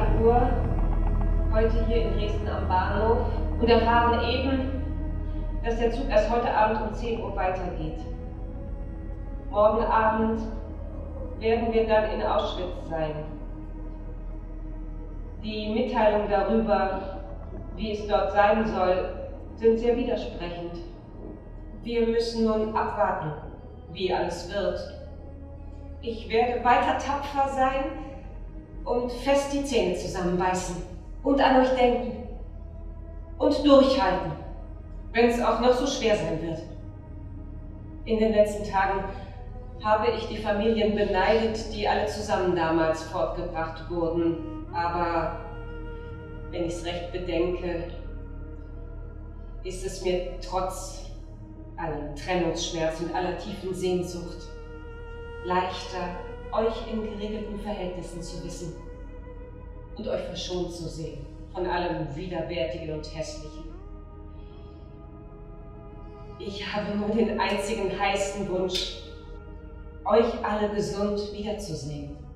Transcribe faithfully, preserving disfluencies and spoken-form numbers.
acht Uhr, heute hier in Dresden am Bahnhof und erfahren eben, dass der Zug erst heute Abend um zehn Uhr weitergeht. Morgen Abend werden wir dann in Auschwitz sein. Die Mitteilungen darüber, wie es dort sein soll, sind sehr widersprechend. Wir müssen nun abwarten, wie alles wird. Ich werde weiter tapfer sein und fest die Zähne zusammenbeißen und an euch denken und durchhalten, wenn es auch noch so schwer sein wird. In den letzten Tagen habe ich die Familien beneidet, die alle zusammen damals fortgebracht wurden. Aber wenn ich es recht bedenke, ist es mir trotz allem Trennungsschmerz und aller tiefen Sehnsucht leichter, euch in geregelten Verhältnissen zu wissen und euch verschont zu sehen von allem Widerwärtigen und Hässlichen. Ich habe nur den einzigen heißen Wunsch, euch alle gesund wiederzusehen.